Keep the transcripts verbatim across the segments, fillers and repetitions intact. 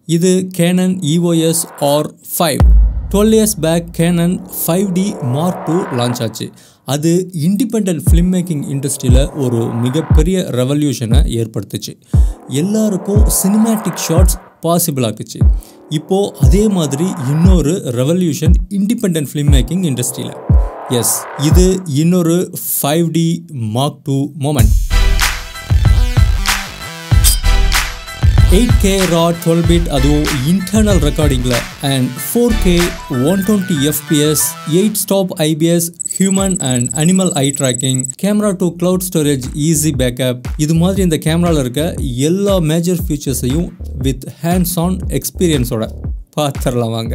இது Canon E O S R five. twelve years back Canon five D Mark two launch ஆச்சு. அது independent film making இண்டஸ்ட்ரியில் ஒரு மிகப்பெரிய ரெவல்யூஷனை ஏற்படுத்துச்சு. எல்லாருக்கும் சினிமேட்டிக் ஷாட்ஸ் பாசிபிள் ஆக்குச்சு. இப்போது அதே மாதிரி இன்னொரு ரெவல்யூஷன் இண்டிபெண்டன்ட் ஃபிலிம் மேக்கிங் இண்டஸ்ட்ரியில். எஸ், இது இன்னொரு five D Mark two moment. eight K raw twelve bit அதுவும் இன்டர்னல் ரெக்கார்டிங்கில் and four K one twenty F P S eight stop I B S human and animal eye tracking camera to cloud storage easy backup இது மாதிரி இந்த கேமராவில் இருக்க எல்லா major ஃபீச்சர்ஸையும் with hands on எக்ஸ்பீரியன்ஸோட பார்த்துடலாம் வாங்க.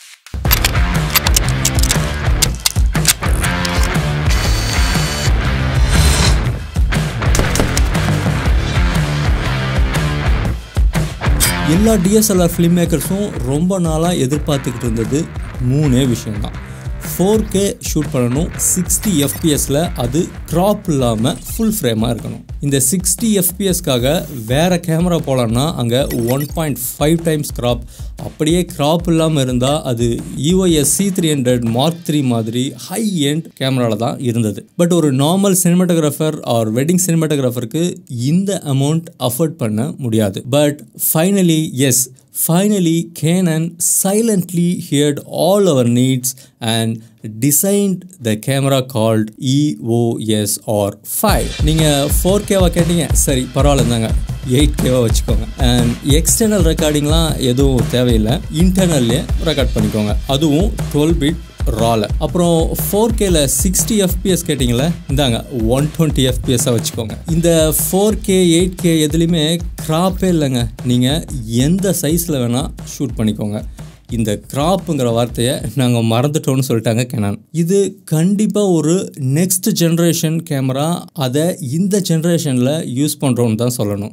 எல்லா D S L R film மேக்கர்ஸும் ரொம்ப நாளாக எதிர்பார்த்துக்கிட்டு இருந்தது மூணே விஷயம்தான். four K ஷூட் பண்ணணும், sixty F P S ல அது க்ராப் இல்லாமல் ஃபுல் ஃப்ரேமாக இருக்கணும். இந்த sixty F P S காக வேறு கேமரா போகலான்னா அங்கே one point five times crop, அப்படியே க்ராப் இல்லாமல் இருந்தால் அது E O S C three hundred Mark three மாதிரி ஹை எண்ட் கேமராவில் தான் இருந்தது. பட் ஒரு நார்மல் சினிமாட்டோகிராஃபர் ஆர் வெட்டிங் சினிமாட்டோகிராஃபருக்கு இந்த அமௌண்ட் அஃபோர்ட் பண்ண முடியாது. But finally yes Finally, Canon silently heard all our needs and designed the camera called E O S R five. நீங்கள் four K வா கேட்டீங்க, சரி பரவாயில்ல தாங்க eight K வா வச்சுக்கோங்க. அண்ட் எக்ஸ்டர்னல் ரெக்கார்டிங்லாம் எதுவும் தேவையில்லை, இன்டர்னல்லே ரெக்கார்ட் பண்ணிக்கோங்க, அதுவும் twelve bit ரால. அப்புறம் four K ல sixty F P S கேட்டிங்களே, இந்தாங்க one twenty F P S வச்சுக்கோங்க. இந்த four K eight K எதுலையுமே கிராப்பே இல்லைங்க, நீங்கள் எந்த சைஸில் வேணால் ஷூட் பண்ணிக்கோங்க. இந்த கிராப்புங்கிற வார்த்தையை நாங்கள் மறந்துட்டோன்னு சொல்லிட்டாங்க Canon. இது கண்டிப்பாக ஒரு நெக்ஸ்ட் ஜென்ரேஷன் கேமரா, அதை இந்த ஜென்ரேஷனில் யூஸ் பண்ணுறோன்னு தான் சொல்லணும்.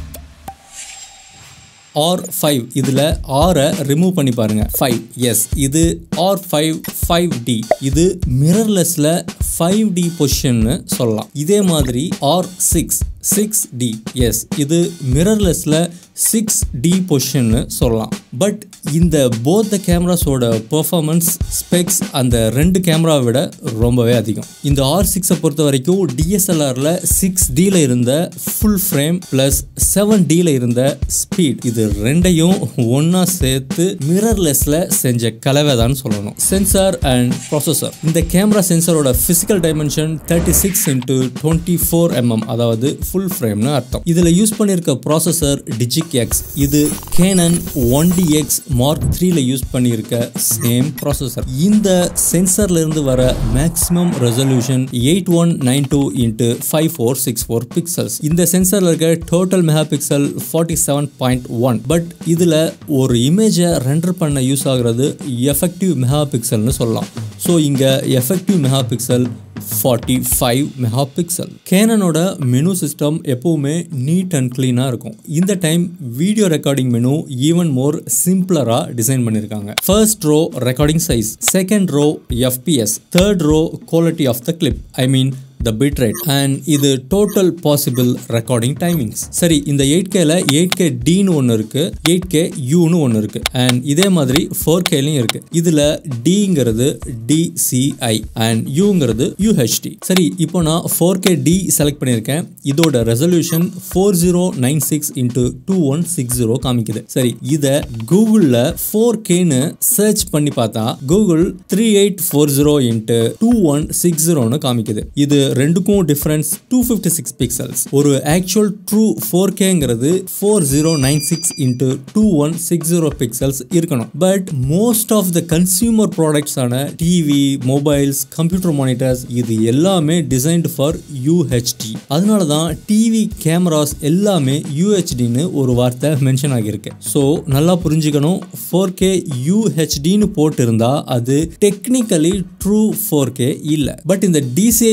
R five இதில் ஆரை ரிமூவ் பண்ணி பாருங்கள். five எஸ், இது R five five D. இது மிரர்லெஸில் five D பொசிஷன்னு சொல்லலாம். இதே மாதிரி R six six D yes, இது மிரர்லெஸில் six D பொசிஷன்னு சொல்லலாம். பட் இந்த போத் த கேமராஸோட பெர்ஃபார்மன்ஸ் ஸ்பெக்ஸ் அந்த ரெண்டு கேமராவை விட ரொம்பவே அதிகம். இந்த R six பொறுத்த வரைக்கும் D S L R ல six D ல இருந்த full frame plus seven D ல இருந்த ஸ்பீட், இது ரெண்டையும் ஒன்னா சேர்த்து மிரர்லெஸ்ல செஞ்ச கலவை தான் சொல்லணும். Sensor and processor. இந்த கேமரா சென்சாரோட physical dimension thirty-six into twenty-four millimeters, அதாவது ஃபுல் ஃப்ரேம்னு அர்த்தம். இதுல யூஸ் பண்ணிருக்க ப்ராசஸர் DigicX. இது Canon one D X Mark three ல யூஸ் பண்ணிருக்க சேம் ப்ராசஸர். இந்த சென்சார்ல இருந்து வர maximum resolution eighty-one ninety-two into fifty-four sixty-four pixels. இந்த சென்சார்ல இருக்க total megapixel forty-seven point one. But இதுல ஒரு இமேஜை ரெண்டர் பண்ண யூஸ் ஆகுறது எஃபெக்டிவ் மெகா பிக்சல்னு சொல்லலாம். ஸோ இங்க எஃபெக்டிவ் மெகா பிக்சல் forty-five மெகாபிக்சல். கேனனோட மெனு சிஸ்டம் எப்பவுமே நீட் அண்ட் கிளீனாக இருக்கும். இந்த time video recording menu even more சிம்பிளராக டிசைன் பண்ணியிருக்காங்க. First row recording size, second row F P S, third row quality of the clip, I mean the bitrate, and இது total possible recording timings. சரி, இந்த eight K ல eight K D னு ஒன்று இருக்கு, eight K U னு ஒன்று இருக்கு, and இதே மாதிரி four K லயும் இருக்கு. இதுல D-ங்கிறது D C I and U-ங்கிறது U H D. சரி, இப்போ நான் four K D செலக்ட் பண்ணியிருக்கேன். இதோட resolution forty ninety-six into twenty-one sixty காமிக்குது. சரி, இதை கூகுளில் four K னு சர்ச் பண்ணி பார்த்தா Google thirty-eight forty into twenty-one sixty னு காமிக்குது. இது ரெண்டுக்கும் டிஃபரன்ஸ் two fifty-six பிக்சல்ஸ். ஒரு ஆக்சுவல் ட்ரூ four K-ங்கிறது forty ninety-six into twenty-one sixty pixels இருக்கணும். But most of the consumer products ஆன டிவி, மொபைல்ஸ், கம்ப்யூட்டர் மானிட்டர்ஸ் இது எல்லாமே designed for U H D. அதனால தான் டிவி கேமராஸ் எல்லாமே U H D-னு ஒரு வார்த்தை மென்ஷன் ஆகியிருக்கு. ஸோ நல்லா புரிஞ்சுக்கணும், four K U H D-னு போட்டிருந்தா அது டெக்னிக்கலி ட்ரூ four K இல்லை. பட் இந்த D C I format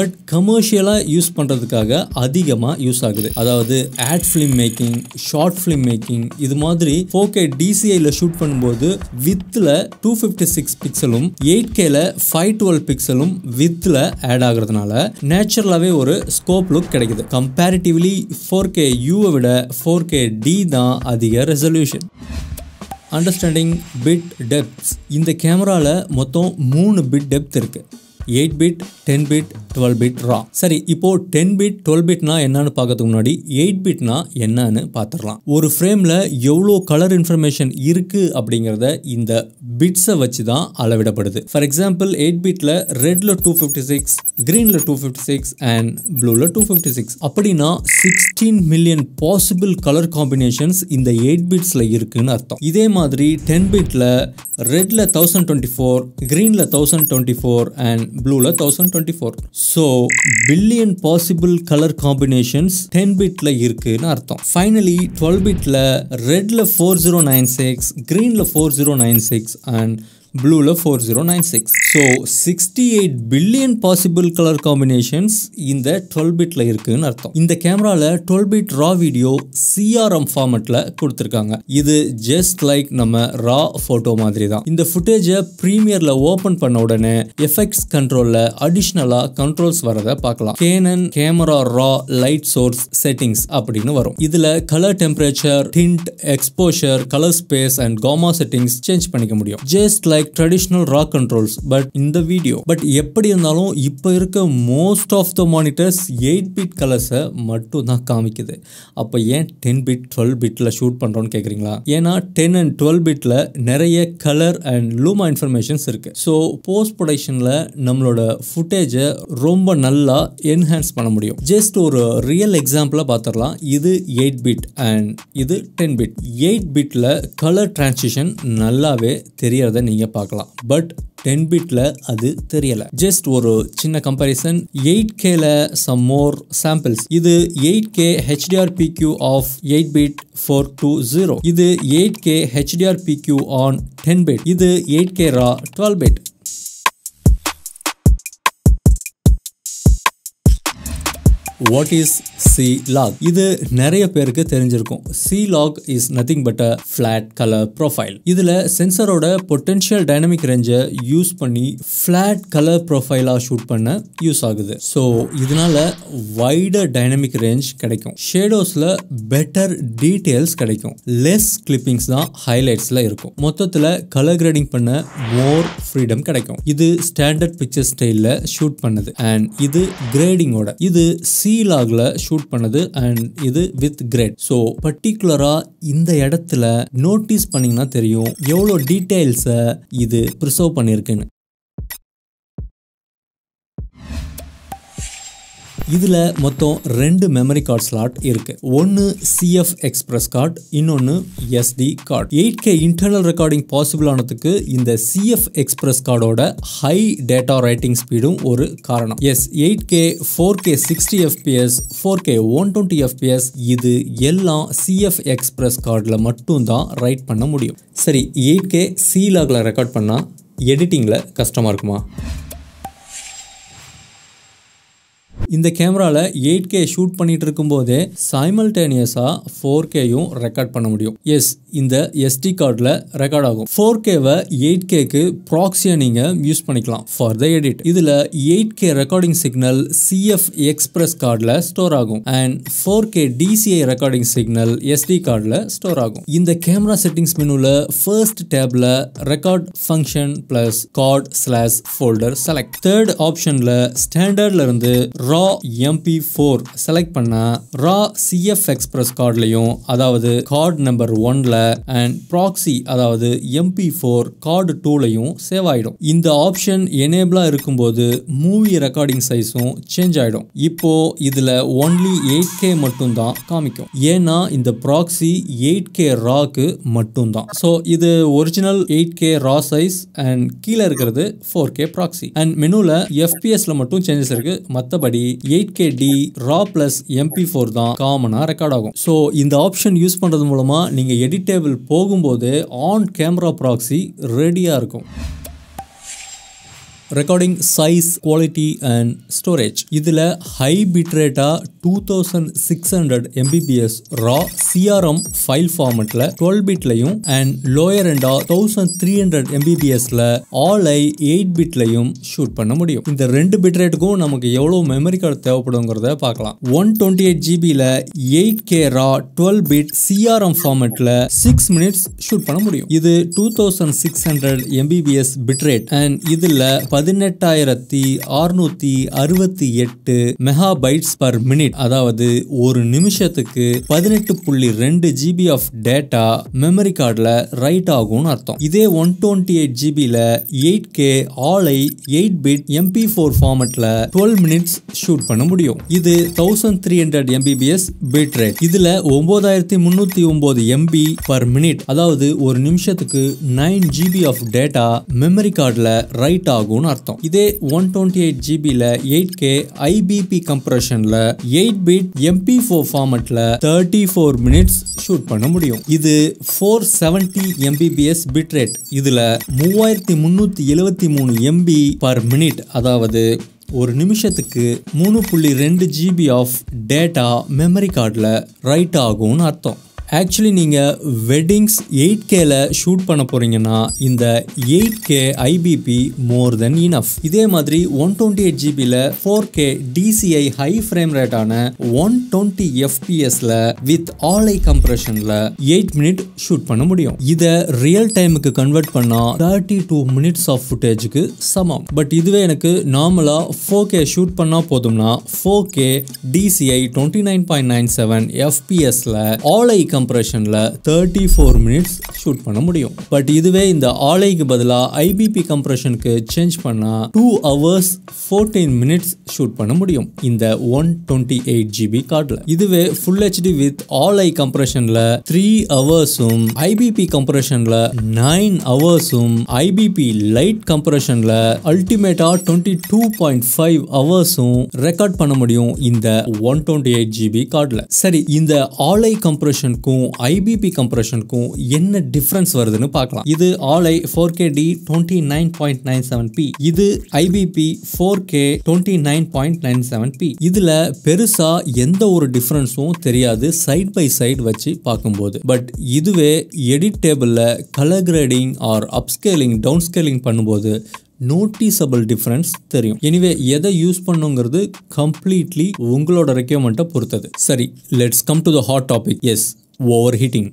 but கமர்ஷியலாக யூஸ் பண்ணுறதுக்காக அதிகமாக யூஸ் ஆகுது. அதாவது ad film making, short film making, இது மாதிரி ஃபோர் கே டிசிஐல ஷூட் பண்ணும்போது வித்தில் டூ ஃபிஃப்டி சிக்ஸ் பிக்சலும் எயிட் கேல ஃபைவ் டுவெல் பிக்சலும் வித்தில் ஆட் ஆகுறதுனால நேச்சுரலாகவே ஒரு ஸ்கோப் லுக் கிடைக்குது. கம்பேரிட்டிவ்லி ஃபோர் கே யூவை விட ஃபோர் கே டி தான் அதிக ரெசல்யூஷன். Understanding bit depths. இந்த கேமரால மொத்தம் மூணு பிட் டெப்த் இருக்கு. Eight bit, ten bit, twelve bit raw. சரி, இப்போ டென் பிட் டுவெல் பிட்னா என்னன்னு பார்க்கறதுக்கு முன்னாடி எயிட் பிட்னா என்னன்னு பார்த்துடலாம். ஒரு ஃப்ரேம்ல எவ்வளோ கலர் இன்ஃபர்மேஷன் இருக்கு அப்படிங்கிறத இந்த பிட்ஸை வச்சு தான் அளவிடப்படுது. ஃபார் எக்ஸாம்பிள் எயிட் பிட்ல ரெட்ல டூ ஃபிஃப்டி சிக்ஸ், கிரீன்ல டூ ஃபிஃப்டி சிக்ஸ் அண்ட் ப்ளூல டூ ஃபிஃப்டி சிக்ஸ். அப்படின்னா sixteen million possible colour combinations இந்த எயிட் பிட்ஸ்ல இருக்குன்னு அர்த்தம். இதே மாதிரி டென் பிட்ல ரெட்ல தௌசண்ட் டுவெண்ட்டி ஃபோர், கிரீன்ல தௌசண்ட் டுவெண்ட்டி ஃபோர் அண்ட் ப்ளூல thousand twenty four. So billion possible colour combinations ten பிட்ல இருக்குன்னு அர்த்தம். ஃபைனலி டுவெல் பிட்ல ரெட்ல ஃபோர் ஜீரோ நைன் சிக்ஸ், கிரீன்ல four zero nine six and ப்ளூல four zero nine six. So sixty eight billion possible colour combinations இந்த twelve பிட்ல இருக்குன்னு அர்த்தம். இந்த கேமரால twelve bit raw video CRM ஃபார்மட்ல கொடுத்துருக்காங்க. இது ஜஸ்ட் லைக் நம்ம ரா போட்டோ மாதிரி தான். இந்த ஃபுட்டேஜை ப்ரீமியர்ல ஓபன் பண்ண உடனே எஃபெக்ட்ஸ் கண்ட்ரோல்ல அடிஷ்னலா கண்ட்ரோல்ஸ் வரதை பார்க்கலாம். Canon camera raw light source settings அப்படின்னு வரும். இதுல colour temperature, tint, exposure, colour space and gamma settings change பண்ணிக்க முடியும். Just like traditional raw controls but இந்த வீடியோ. பட் எப்படி இருந்தாலும் இப்போ இருக்க most of the monitors eight bit கலர்ஸை மட்டும் தான் காமிக்குது. அப்போ ஏன் டென் பிட் டுவெல் பிட்ல ஷூட் பண்றோம்னு கேட்குறீங்களா? ஏன்னா டென் அண்ட் டுவெல் பிட்ல நிறைய கலர் அண்ட் லூமா இன்ஃபர்மேஷன்ஸ் இருக்கு. ஸோ போஸ்ட் ப்ரொடக்ஷன்ல நம்மளோட ஃபுட்டேஜை ரொம்ப நல்லா என்ஹான்ஸ் பண்ண முடியும். ஜஸ்ட் ஒரு ரியல் எக்ஸாம்பிளா பார்த்துடலாம். இது எயிட் பிட் அண்ட் இது டென் பிட். எயிட் பிட்ல கலர் டிரான்சிஷன் நல்லாவே தெரியறத நீங்க பார்க்கலாம். பட் டென் பிட்ல அது தெரியல. ஜஸ்ட் ஒரு சின்ன கம்பேரிசன். எயிட் கேல சம் மோர் சாம்பிள்ஸ். இது eight K HDR PQ of eight bit four two zero. இது eight K HDR PQ on ten bit. இது eight K raw twelve bit. What is C-Log? இது நிறைய பேருக்கு தெரிஞ்சிருக்கும். C-Log is nothing but a flat color profile. இதுல சென்சரோட potential dynamic ரேஞ்சை use பண்ணி flat color profile ஷூட் பண்ண யூஸ் ஆகுது. ஸோ இதனால வைடர் டைனமிக் ரேஞ்ச் கிடைக்கும். ஷேடோஸ்ல பெட்டர் டீடைல்ஸ் கிடைக்கும். லெஸ் கிளிப்பிங்ஸ் தான் ஹைலைட்ஸ்ல இருக்கும். மொத்தத்துல கலர் கிரேடிங் பண்ண மோர் ஃப்ரீடம் கிடைக்கும். இது ஸ்டாண்டர்ட் பிக்சர் ஸ்டைல்ல ஷூட் பண்ணது அண்ட் இது கிரேடிங்கோட. இது C-Logல ஷூட் பண்ணது அண்ட் இது வித் கிரேட். ஸோ பர்டிகுலரா இந்த இடத்துல நோட்டீஸ் பண்ணீங்கன்னா தெரியும் எவ்வளோ டீடைல்ஸை இது ப்ரிசர்வ் பண்ணியிருக்குன்னு. இதுல மொத்தம் ரெண்டு மெமரி கார்டு ஸ்லாட் இருக்கு. ஒன்னு சிஎஃப் எக்ஸ்பிரஸ் கார்டு, இன்னொன்னு SD card. Eight K internal recording possible ஆனதுக்கு இந்த சிஎஃப் எக்ஸ்பிரஸ் கார்டோட ஹை டேட்டா ரைட்டிங் ஸ்பீடும் ஒரு காரணம். Yes eight K, four K sixty FPS, four K one twenty FPS இது எல்லாம் சிஎஃப் எக்ஸ்பிரஸ் கார்டில் மட்டும் தான் ரைட் பண்ண முடியும். சரி, எயிட் கே C-Logல ரெக்கார்ட் பண்ணா எடிட்டிங்ல கஷ்டமா இருக்குமா? இந்த கேமரால எயிட் கே ஷூட் பண்ணிட்டு இருக்கும் போதே சைமல்டேனியஸா ஃபோர் கேயும் ரெக்கார்ட் பண்ண முடியும். எஸ், இந்த எஸ்டி கார்டில் ரெக்கார்ட் ஆகும். ஃபோர் கேவை எயிட் கேக்கு ப்ராக்ஸியா நீங்க யூஸ் பண்ணிக்கலாம் ஃபார் த எடிட். இதுல eight K recording signal CF express கார்டில் ஸ்டோர் ஆகும் and four K DCI recording signal SD கார்டில் ஸ்டோர் ஆகும். இந்த கேமரா செட்டிங்ஸ் மெனுல ஃபர்ஸ்ட் டேப்ல record function plus card slash folder select. Third ஆப்ஷன்ல ஸ்டாண்டர்ட்ல இருந்து raw M P four select பண்ணா ரா சிஎஃப் எக்ஸ்பிரஸ் கார்ட்லயும், அதாவது கார்டு நம்பர் ஒன்ல அண்ட் ப்ராக்ஸி அதாவது எம் பி ஃபோர் கார்டு டூலையும் சேவ் ஆயிடும். இந்த ஆப்ஷன் எனேபிளா இருக்கும்போது மூவி ரெக்கார்டிங் சைஸும் சேஞ்ச் ஆயிடும். இப்போ இதுல ஒன்லி எயிட் கே மட்டும் தான் காமிக்கும். ஏன்னா இந்த ப்ராக்ஸி எயிட் கே ராக்கு மட்டும் தான். ஸோ இது original eight K raw size and கீழே இருக்கிறது ஃபோர் கே ப்ராக்ஸி. அண்ட் மெனுல எஃப்பிஎஸ்ல மட்டும் சேஞ்சஸ் இருக்கு. மற்றபடி eight K D raw plus M P four தான் காமனா ரெக்கார்ட் ஆகும். ஸோ இந்த ஆப்ஷன் யூஸ் பண்றது மூலமா நீங்க எடிட்டேபிள் போகும்போது ஆன் கேமரா ப்ராக்ஸி ரெடியா இருக்கும். Recording size, quality and storage. இதுல ஹை பிட்ரேட்டா two thousand six hundred Mbps raw CRM file ஃபார்மட்ல டுவெல் பிட்லையும் அண்ட் லோயர் எண்டா தௌசண்ட் த்ரீ ஹண்ட்ரட் எம்பிபிஎஸ்ல ஆல் ஐ எயிட் பிட்லையும் ஷூட் பண்ண முடியும். இந்த ரெண்டு பிட்ரேட்டுக்கும் நமக்கு எவ்வளவு மெமரி கார்டு தேவைப்படுங்கிறத பார்க்கலாம். ஒன் டுவெண்ட்டி எயிட் ஜிபில eight K raw twelve bit CRM ஃபார்மட்ல சிக்ஸ் மினிட்ஸ் ஷூட் பண்ண முடியும். இது two thousand six hundred Mbps bitrate and இதுல பதினெட்டாயிரத்தி அறுநூத்தி அறுபத்தி எட்டு மெகாபைட்ஸ் பர் மினிட், அதாவது ஒரு நிமிஷத்துக்கு பதினெட்டு புள்ளி ரெண்டு ஜிபி ஆஃப் டேட்டா மெமரி கார்டுல ரைட் ஆகும்னு அர்த்தம். இதே ஒன் டுவெண்ட்டி எயிட் ஜிபில eight K all I eight bit M P four ஃபார்மட்ல டுவெல் மினிட்ஸ் ஷூட் பண்ண முடியும். இது thousand three hundred Mbps bit rate. இதுல ஒன்பதாயிரத்தி முன்னூத்தி ஒன்பது எம்பி பர் மினிட், அதாவது ஒரு நிமிஷத்துக்கு nine GB of data memory கார்டுல ரைட் ஆகும்னு அர்த்தம். இதே ஒன் டுவெண்ட்டி எயிட் ஜிபில எயிட் கே ஐபிபி கம்ப்ரஷன்ல eight bit M P four ஃபார்மட்ல தேர்ட்டி ஃபோர் மினிட்ஸ் ஷூட் பண்ண முடியும். இது four seventy Mbps bit rate. இதுல மூவாயிரத்தி முன்னூத்தி எழுவத்தி மூணு எம்பி பர் மினிட், அதாவது ஒரு நிமிஷத்துக்கு மூணு புள்ளி ரெண்டு ஜிபி ஆஃப் டேட்டா மெமரி கார்டில் ரைட் ஆகும்னு அர்த்தம். ஆக்சுவலி நீங்கள் வெட்டிங்ஸ் எயிட் கேல ஷூட் பண்ண போறீங்கன்னா இந்த eight K IPB more than enough. இதே மாதிரி ஒன் டுவெண்ட்டி எயிட் ஜிபியில் four K DCI high frame ரேட்டான ஒன் டுவெண்ட்டி எஃப்பிஎஸ்ல வித் ஆல் ஐ கம்ப்ரெஷன்ல எயிட் மினிட் ஷூட் பண்ண முடியும். இதை ரியல் டைமுக்கு கன்வெர்ட் பண்ணா தேர்ட்டி டூ மினிட்ஸ் ஆஃப் ஃபுட்டேஜுக்கு சமம். பட் இதுவே எனக்கு நார்மலா ஃபோர் கே ஷூட் பண்ணா போதும்னா four K DCI twenty nine point nine seven எஃப்பிஎஸ்ல ஆல் ஐ கம்ப்ரெஷன்ல தேர்ட்டி ஃபோர் மினிட்ஸ் ஷூட் பண்ண முடியும். பட் இதுவே இந்த ஆலைக்கு பதிலா ஐபிபி கம்ப்ரெஷனுக்கு சேஞ்ச் பண்ணா two hours fourteen minutes shoot பண்ண முடியும் இந்த ஒன் டுவெண்ட்டி எயிட் ஜிபி கார்டுல. இதுவே full HD with all I கம்ப்ரெஷன்ல த்ரீ ஹவர்ஸும் ஐபிபி கம்ப்ரெஷன்ல நைன் ஹவர்ஸும் ஐபிபி லைட் கம்ப்ரெஷன்ல அல்டிமேட்டா டுவெண்ட்டி டூ பாயிண்ட் ஃபைவ் ஹவர்ஸும் ரெக்கார்ட் பண்ண முடியும் இந்த ஒன் டுவெண்ட்டி எயிட் ஜிபி கார்டுல. சரி, இந்த ஆல் ஐ கம்ப்ரெஷன் ஐபிபி கம்ப்ரெஷனுக்கும் என்ன டிஃபரன்ஸ் வருதுன்னு பார்க்கலாம். இது all I four K D twenty nine point nine seven P, இது IPB four K twenty nine point nine seven P. இதுல பெருசா எந்த ஒரு டிஃபரன்ஸும் தெரியாது சைட் பை சைட் வச்சு பார்க்கும்போது. பட் இதுவே எடிட் டேபிள்ல colour grading or upscaling down scaling பண்ணும்போது நோட்டிசபிள் டிஃபரன்ஸ் தெரியும். எனிவே எதை யூஸ் பண்ணுங்கிறது கம்ப்ளீட்லி உங்களோட ரெக்யர்மெண்ட்டை பொறுத்தது. சரி, let's come to the hot topic. Yes, over heating.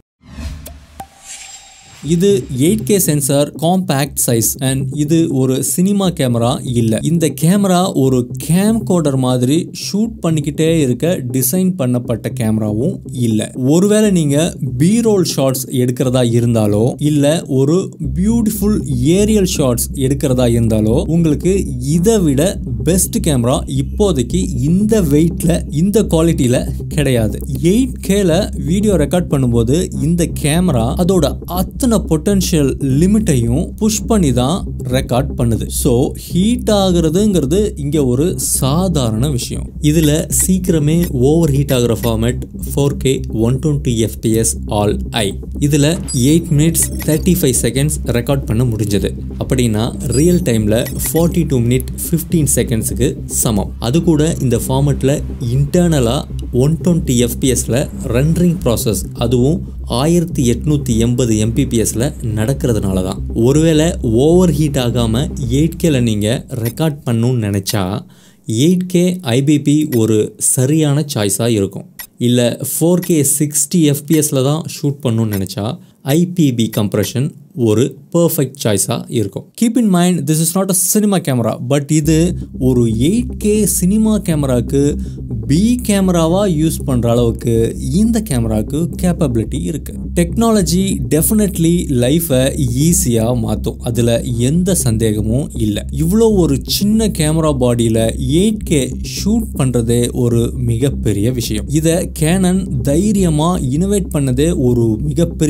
இது eight K sensor, compact size and இது ஒரு சினிமா கேமரா இல்ல. இந்த கேமரா ஒரு கேம் கோடர் மாதிரி ஷூட் பண்ணிக்கிட்டே இருக்க டிசைன் பண்ணப்பட்ட கேமராவும் இல்ல. ஒருவேளை நீங்க பி ரோல் ஷாட்ஸ் எடுக்கிறதா இருந்தாலோ இல்ல ஒரு பியூட்டிஃபுல் ஏரியல் ஷாட்ஸ் எடுக்கிறதா இருந்தாலோ உங்களுக்கு இதை விட பெஸ்ட் கேமரா இப்போதைக்கு இந்த வெயிட்ல இந்த குவாலிட்டியில கிடையாது. எயிட் கேல வீடியோ ரெக்கார்ட் பண்ணும்போது இந்த கேமரா அதோட அத்தனை பொட்டன்ஷியல் லிமிட்டையும் புஷ் பண்ணி தான் ரெக்கார்ட் பண்ணுது. ஸோ ஹீட் ஆகுறதுங்கிறது இங்க ஒரு சாதாரண விஷயம். இதுல சீக்கிரமே ஓவர் ஹீட் ஆகிற format four K one twenty fps all I. இதுல eight minutes thirty five seconds record பண்ண முடிஞ்சது. அப்படின்னா ரியல் டைம்ல ஃபார்ட்டி டூ மினிட் ஃபிஃப்டீன் செகண்ட்ஸுக்கு சமம். அது கூட இந்த ஃபார்மேட்ல இன்டர்னலா ஒன் டுவெண்ட்டி எஃப்பிஎஸ்ல ரெண்டரிங் ப்ராசஸ், அதுவும் ஆயிரத்தி எட்நூத்தி எண்பது எம்பிபிஎஸ்ல நடக்கிறதுனால தான். ஒருவேளை ஓவர் ஹீட் ஆகாம எயிட் கேல நீங்க ரெக்கார்ட் பண்ணணும்னு நினைச்சா எயிட் கே ஐபிபி ஒரு சரியான சாய்ஸா இருக்கும். இல்லை ஃபோர் கே சிக்ஸ்டி எஃப்பிஎஸ்ல தான் ஷூட் பண்ணணும்னு நினைச்சா ஐபிபி கம்ப்ரெஷன் ஒரு பர்ஃபெக்ட் சாய்ஸாக இருக்கும். Keep in mind, this is not a cinema camera, but இது ஒரு எயிட் கே சினிமா கேமராவுக்கு பி கேமராவாக யூஸ் பண்ணுற அளவுக்கு இந்த கேமராவுக்கு கேப்பபிலிட்டி இருக்குது. டெக்னாலஜி டெஃபினெட்லி லைஃபை ஈஸியாக மாற்றும், அதில் எந்த சந்தேகமும் இல்லை. இவ்வளோ ஒரு சின்ன கேமரா பாடியில் எயிட் கே ஷூட் பண்ணுறதே ஒரு மிகப்பெரிய விஷயம். இதை கேனன் தைரியமாக இனோவேட் பண்ணதே ஒரு மிகப்பெரிய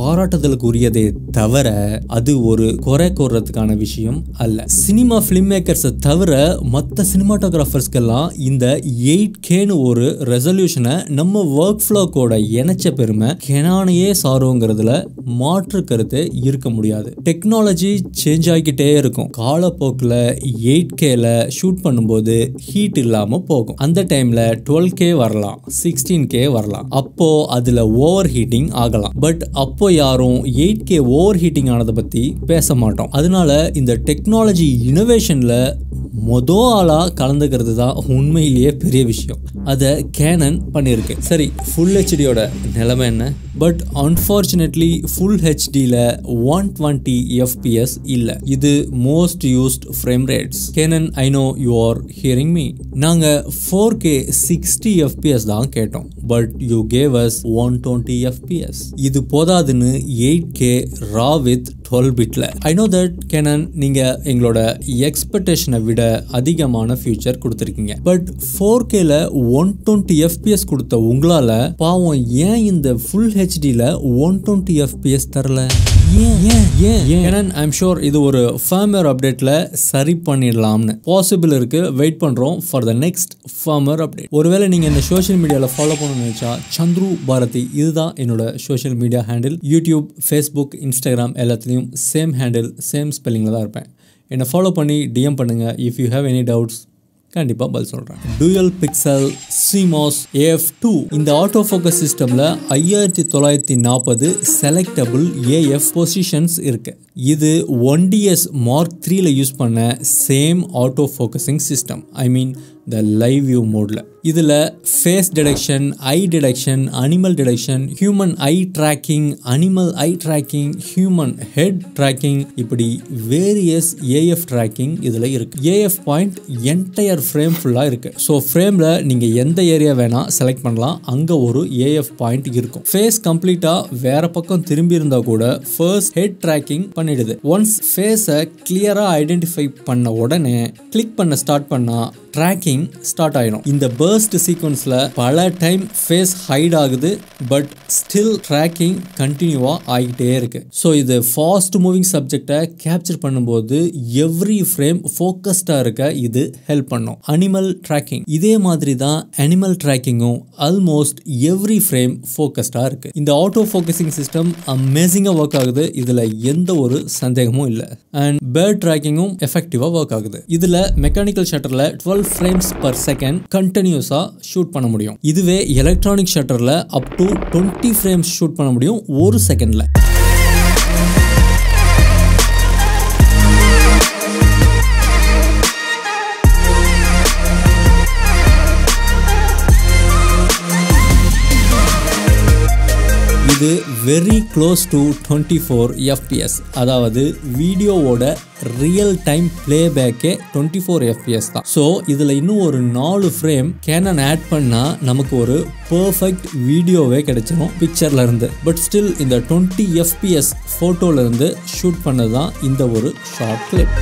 பாராட்டுதலுக்கு உரியதே தவிர அது ஒரு குறை கூறதுக்கான விஷயம் அல்ல. சினிமா ஃபிலிம் மேக்கர்ஸை தவிர மற்ற சினிமாட்டோகிராஃபர்ஸ்க்கெல்லாம் இந்த எயிட் கேன்னு ஒரு ரெசல்யூஷனை நம்ம ஒர்க் ஃப்ளோ கூட இணைச்ச பெருமை கெனானையே சாருங்கிறதுல மாற்று கருத்து இருக்க முடியாது. டெக்னாலஜி சேஞ்ச் ஆகிக்கிட்டே இருக்கும். காலப்போக்கில் எயிட் கேல ஷூட் பண்ணும்போது ஹீட் இல்லாம போகும். அந்த டைம்ல டுவெல் கே வரலாம், சிக்ஸ்டீன் கே வரலாம். அப்போ அதுல ஓவர் ஹீட்டிங் ஆகலாம். பட் அப்போ யாரும் எயிட் கே ஓவர் ஹீட்டிங் ஆனதை பத்தி பேச மாட்டோம். அதனால இந்த டெக்னாலஜி இனோவேஷன்ல மொத ஆளா கலந்துக்கிறது தான் உண்மையிலேயே பெரிய விஷயம். அதை கேனன் பண்ணியிருக்கு. சரி, ஃபுல் ஹெச்டியோட நிலைமை என்ன? பட் அன்ஃபார்ச்சுனேட்லி ஃபுல் ஹெச்டியில் ஒன் டுவெண்ட்டி எஃப்பிஎஸ் இல்லை. இது most used frame rates. Canon, I know you are hearing me. நாங்கள் ஃபோர் கே சிக்ஸ்டி எஃப்பிஎஸ் தான் கேட்டோம். But you gave us one twenty FPS. இது போதாதுன்னு eight K raw with twelve பிட்ல. I know that Canon, நீங்கள் எங்களோட எக்ஸ்பெக்டேஷனை விட அதிகமான ஃபியூச்சர் கொடுத்துருக்கீங்க. பட் ஃபோர் கேல ஒன் டுவெண்ட்டி எஃப்பிஎஸ் கொடுத்த உங்களால பாவம் ஏன் இந்த ஃபுல் ஹெச்டியில் ஒன் டுவெண்ட்டி எஃப்பிஎஸ் தரல? ஏன் ஏன் ஏன் ஏன் ஐ எம் ஷூர் இது ஒரு ஃபர்ம்வேர் அப்டேட்ல சரி பண்ணிடலாம்னு பாசிபிள் இருக்கு. வெயிட் பண்றோம் for the next firmware update. ஒருவேளை நீங்க என்ன சோஷியல் மீடியாவில் ஃபாலோ பண்ணணும்னு நினைச்சா சந்துரு பாரதி இதுதான் என்னோட social media handle. YouTube, Facebook, Instagram எல்லாத்துலேயும் சேம் ஹேண்டில், சேம் ஸ்பெல்லிங்கில் தான் இருப்பேன். என்னை ஃபாலோ பண்ணி டிஎம் பண்ணுங்க. If you have any doubts கண்டிப்பாக பதில் சொல்கிறேன். Dual pixel CMOS AF two இந்த ஆட்டோ ஃபோக்கஸ் சிஸ்டமில் ஐயாயிரத்தி தொள்ளாயிரத்தி நாற்பது செலக்டபிள் ஏஎஃப் பொசிஷன்ஸ் இருக்கு. இது ஒன் டிஎஸ் மார்க் த்ரீல யூஸ் பண்ண same auto focusing system. I mean the live view மோட்ல. இதில் face detection, eye detection, animal detection, human eye tracking, animal eye tracking, human head tracking, இப்படி various AF tracking இதில் இருக்கு. AF point entire frame ஃபுல்லாக இருக்கு. So ஃப்ரேமில் நீங்கள் எந்த ஏரியா வேணால் செலக்ட் பண்ணலாம். அங்கே ஒரு ஏஎஃப் பாயிண்ட் இருக்கும். ஃபேஸ் கம்ப்ளீட்டாக வேற பக்கம் திரும்பி இருந்தால் கூட ஃபர்ஸ்ட் ஹெட் ட்ராக்கிங் பண்ணிடுது. ஒன்ஸ் ஃபேஸை கிளியராக ஐடென்டிஃபை பண்ண உடனே கிளிக் பண்ண ஸ்டார்ட் பண்ணால் ட்ராக்கிங் ஸ்டார்ட் ஆயிடும். இந்த பர்ஸ்ட் சீக்வன்ஸ்ல பல டைம் ஃபேஸ் ஹைட் ஆகுது. பட் ஸ்டில் ட்ராக்கிங் கண்டினியூவா ஆகிட்டே இருக்கு. ஸோ இது ஃபாஸ்ட் மூவிங் சப்ஜெக்டை கேப்சர் பண்ணும்போது எவ்ரி ஃப்ரேம் ஃபோக்கஸ்டா இருக்க இது ஹெல்ப் பண்ணும். அனிமல் ட்ராக்கிங் இதே மாதிரி தான். அனிமல் ட்ராக்கிங்கும் ஆல்மோஸ்ட் எவ்ரி ஃப்ரேம் ஃபோக்கஸ்டா இருக்கு. இந்த ஆட்டோ ஃபோக்கஸிங் சிஸ்டம் அமேசிங்கா ஒர்க் ஆகுது. இதுல எந்த ஒரு சந்தேகமும் இல்லை. அண்ட் பேர்ட் ட்ராக்கிங்கும் எஃபெக்டிவா ஒர்க் ஆகுது. இதுல மெக்கானிக்கல் ஷட்டர்ல டுவெல் frames per second கண்டினியூஸா ஷூட் பண்ண முடியும். இதுவே எலக்ட்ரானிக் ஷட்டர்ல up to twenty frames shoot பண்ண முடியும் ஒரு செகண்ட்ல. இது very close to twenty four fps. அதாவது வீடியோவோட ரியல் டைம் பிளேபேக்கே டுவெண்ட்டி ஃபோர் எஃப்பிஎஸ் தான். ஸோ இதில் இன்னும் ஒரு நாலு ஃப்ரேம் கேனன் ஆட் பண்ணால் நமக்கு ஒரு பர்ஃபெக்ட் வீடியோவே கிடைச்சிடும் பிக்சர்ல இருந்து. பட் ஸ்டில் இந்த டுவெண்ட்டி எஃப்பிஎஸ் ஃபோட்டோல இருந்து ஷூட் பண்ணதான் இந்த ஒரு ஷார்ட் கிளிப்.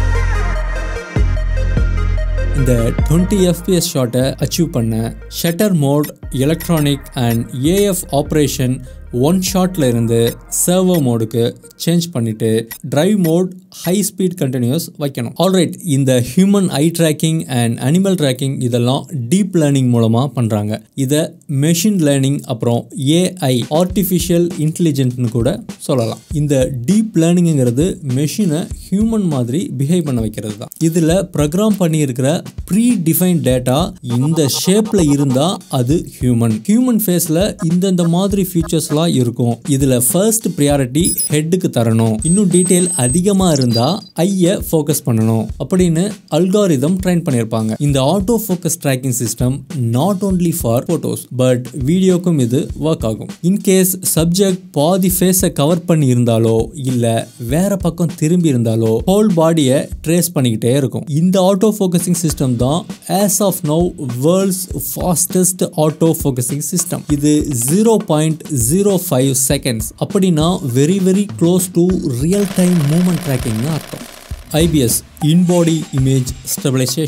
இந்த டுவெண்ட்டி எஃப்பிஎஸ் ஷாட்டை அச்சீவ் பண்ண shutter mode, electronic and AF operation one ஷாட்ல இருந்து சர்வோ மோடுக்கு சேஞ்ச் பண்ணிட்டு drive mode high speed continuous வைக்கணும். ஆல்ரைட், இந்த human eye tracking and animal tracking இதெல்லாம் டீப் லேர்னிங் மூலமா பண்றாங்க. இதை மெஷின் லேர்னிங் அப்புறம் ஏஐ ஆர்டிஃபிஷியல் இன்டெலிஜென்ட்னு கூட சொல்லலாம். இந்த டீப் லேர்னிங்கிறது மெஷினை ஹியூமன் மாதிரி பிஹேவ் பண்ண வைக்கிறது தான். இதுல ப்ரோக்ராம் பண்ணி இருக்கிற ப்ரீ டிஃபைன் டேட்டா இந்த ஷேப்ல இருந்தா அது ஹியூமன். ஹியூமன் ஃபேஸ்ல இந்தந்த மாதிரி ஃபீச்சர்ஸ்லாம் இருக்கும். இதுல ஃபர்ஸ்ட் பிரியாரிட்டி ஹெட்டுக்கு தரணும். இன்னும் டீடைல் அதிகமா இருந்தா ஐய ஃபோக்கஸ் பண்ணணும் அப்படின்னு அல்காரிதம் ட்ரெயின் பண்ணிருப்பாங்க. இந்த auto focus tracking system not only for photos but வீடியோக்கும் இது ஒர்க் ஆகும். இன்கேஸ் சப்ஜெக்ட் பாதி ஃபேஸை கவர் பண்ணி இருந்தாலோ இல்ல வேற பக்கம் திரும்பி இருந்தாலோ ஹோல் பாடியை ட்ரேஸ் பண்ணிக்கிட்டே இருக்கும். இந்த ஆட்டோ ஃபோக்கஸிங் சிஸ்டம் தான் as of now world's fastest auto focusing system. இது zero point zero five seconds. அப்படின்னா very very close to real time movement ட்ராக்கிங்னு அர்த்தம். IBIS, in body image stabilization.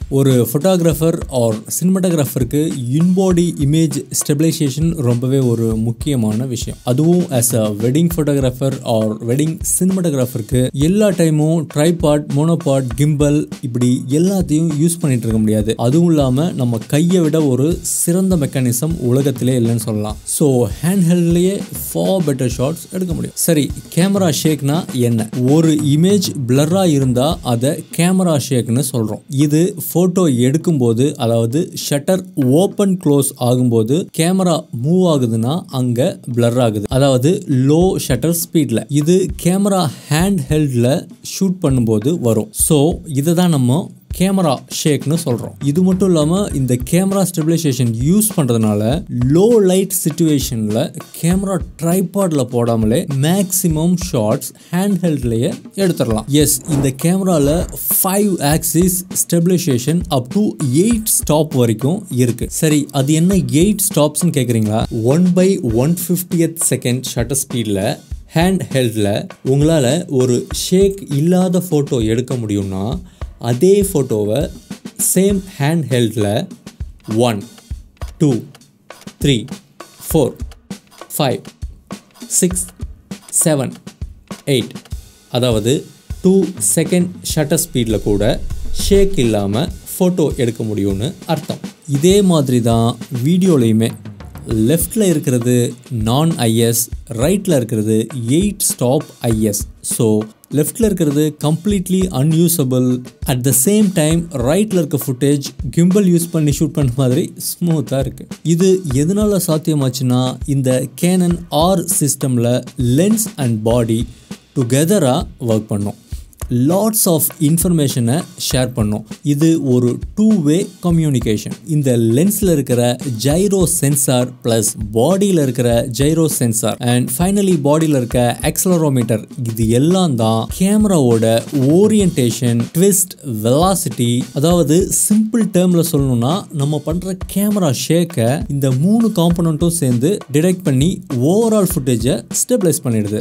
ஒரு ஃபோட்டோகிராஃபர் ஆர் சினிமாட்டோகிராஃபருக்கு இன்பாடி இமேஜ் ஸ்டெபிலைசேஷன் ரொம்பவே ஒரு முக்கியமான விஷயம். அதுவும் as a wedding photographer or wedding சினிமாட்டோகிராஃபருக்கு எல்லா டைமும் ட்ரைபாட், மோனோபாட், கிம்பல் இப்படி எல்லாத்தையும் யூஸ் பண்ணிட்டு இருக்க முடியாது. அதுவும் இல்லாமல் நம்ம கையை விட ஒரு சிறந்த மெக்கானிசம் உலகத்திலே இல்லைன்னு சொல்லலாம். ஸோ ஹேண்ட் ஹெல்ட்லேயே ஃபார் பெட்டர் ஷாட்ஸ் எடுக்க முடியும். சரி, கேமரா ஷேக்னா என்ன? ஒரு இமேஜ் பிளரா இருந்தா அதை கேமரா ஷேக்னு சொல்றோம். இது போட்டோ எடுக்கும்போது, அதாவது ஷட்டர் ஓபன் க்ளோஸ் ஆகும்போது கேமரா மூவ் ஆகுதுன்னா அங்க பிளர் ஆகுது, அதாவது லோ ஷட்டர் ஸ்பீட்ல. இது கேமரா ஹேண்ட் ஹெல்ட்ல ஷூட் பண்ணும்போது வரும். ஸோ இதை தான் நம்ம கேமரா ஷேக்னு சொல்றோம். இது மட்டும் இல்லாம இந்த கேமரா ஸ்டெபிலைசேஷன் யூஸ் பண்றதுனால லோ லைட் சிச்சுவேஷன்ல கேமரா ட்ரைபாட்ல போடாமலே மேக்ஸிமம் ஷாட்ஸ் ஹேண்ட் ஹெல்ட்லயே எடுத்துடலாம். எஸ், இந்த கேமரால five axis stabilization up to eight stop வரைக்கும் இருக்கு. சரி, அது என்ன எயிட் ஸ்டாப்ஸ்ன்னு கேக்குறீங்களா? One by one fiftieth second shutter ஸ்பீட்ல ஹேண்ட் ஹெல்ட்ல உங்களால ஒரு ஷேக் இல்லாத போட்டோ எடுக்க முடியும்னா அதே ஃபோட்டோவை சேம் ஹேண்ட் ஹெல்டில் one two three four five six seven eight அதாவது டூ செகண்ட் ஷட்டர் ஸ்பீடில் கூட ஷேக் இல்லாமல் ஃபோட்டோ எடுக்க முடியும்னு அர்த்தம். இதே மாதிரி தான் வீடியோலையுமே லெஃப்டில் இருக்கிறது நான் ஐஎஸ், ரைட்டில் இருக்கிறது எயிட் ஸ்டாப் ஐஎஸ். ஸோ லெஃப்டில் இருக்கிறது completely unusable. At the same time ரைட்டில் இருக்க ஃபுட்டேஜ் கிம்பல் யூஸ் பண்ணி ஷூட் பண்ண மாதிரி ஸ்மூத்தாக இருக்குது. இது எதனால சாத்தியமாச்சுன்னா இந்த கேனன் ஆர் சிஸ்டமில் லென்ஸ் அண்ட் பாடி டுகெதராக ஒர்க் பண்ணும். லாட்ஸ் ஆஃப் இன்ஃபர்மேஷனை ஷேர் பண்ணும். இது ஒரு டூ வே கம்யூனிகேஷன். இந்த லென்ஸில் இருக்கிற ஜைரோ சென்சார் ப்ளஸ் பாடியில் இருக்கிற ஜைரோ சென்சார் அண்ட் ஃபைனலி பாடியில் இருக்க ஆக்சலரோமீட்டர், இது எல்லாம் தான் கேமராவோட ஓரியன்டேஷன், ட்விஸ்ட், வெலாசிட்டி. அதாவது சிம்பிள் டேர்மில் சொல்லணும்னா நம்ம பண்ணுற கேமரா ஷேக்கை இந்த மூணு காம்பனண்ட்டும் சேர்ந்து டிடெக்ட் பண்ணி ஓவரால் ஃபுட்டேஜை ஸ்டெபிலைஸ் பண்ணிடுது.